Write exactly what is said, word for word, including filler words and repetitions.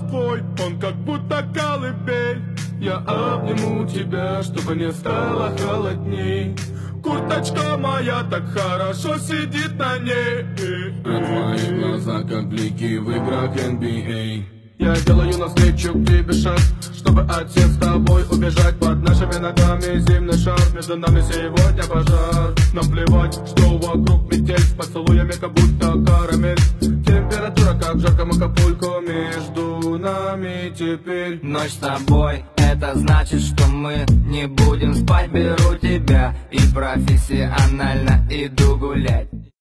твой, он как будто колыбель. Я обниму тебя, чтобы не стало холодней. Курточка моя так хорошо сидит на ней. А твои глаза как блики в играх эн би эй. Я делаю навстречу к тебе шаг, чтобы от всех с тобой убежать. Под нашими ногами зимний шар, между нами сегодня пожар. Нам плевать, что вокруг метель, с поцелуями как будто карамель. Температура как в жарком Акапулько, между нами теперь. Ночь с тобой, это значит, что мы не будем спать. Беру тебя и профессионально иду гулять.